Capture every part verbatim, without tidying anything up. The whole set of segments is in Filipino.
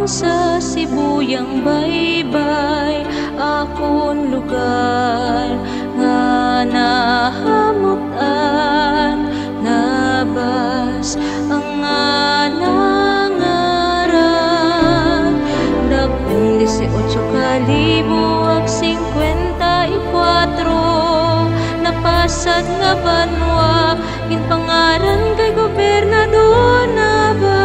sa sibuyang baybay, akon lugar nga nahamutan, nabas ang nga nangaran. Dakong diseotso kalibo ag singkwenta y kwatro, napasad nga banwa, ginpangaran kay gobernador Nava.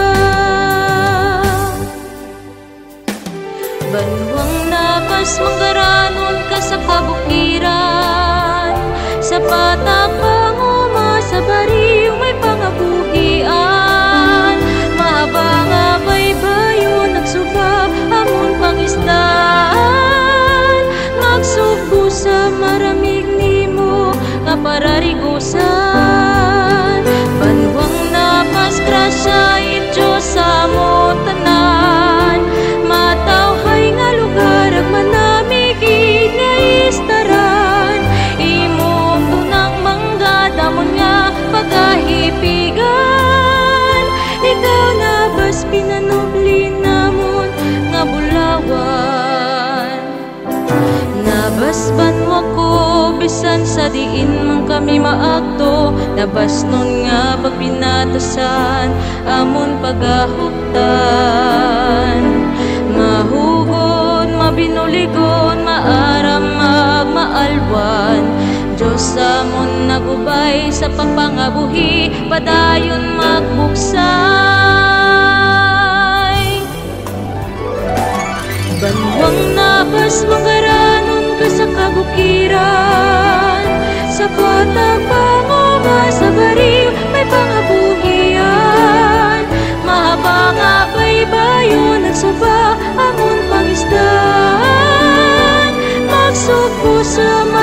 Banwang Navas, manggaranon ka sa kabukiran, sa patang panguma sa bariw may pangabuhian. Mahaba nga baybayon nagsuba amon pangistaan, magsugbo sa maramig nimo nga pararigusan. Banwang Navas, grasya Diyos sa mo tanan, matawhay nga lugar ag manamigid nga istaran. Imo tunang manggadamon nga pagahipigan, ikaw Navas pinanubli namon nga bulawan. Navas banwa ko bisan sa diin man kami maagto, nabas nun nga pagpinatasan amon pagahuptan. Mahugon, mabinuligon, maaramag, maalwan, Diyos amon nagubay sa pagpangabuhi, padayon magbuksay. Banwang Navas, manggaranon ka sa kabukiran, sa patag panguma sa bariw may pangabuhian. Mahaba nga baybayon nagsuba amon pangisdan, magsugpo sa